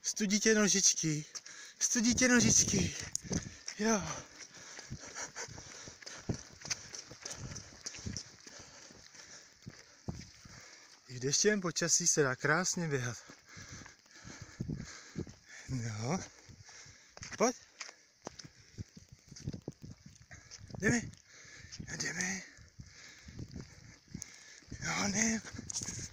Studitě nožičky. Studitě nožičky. Jo. I v deštěvém počasí se dá krásně běhat. No. Pojď. Jdeme. Jdeme. Jo, ne.